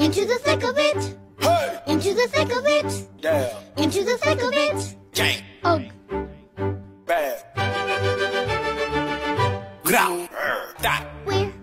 Into the thick of it. Hey! Into the thick of it. Yeah. Into the thick of it. Gang. Ugh. Bad. Ground. That. We're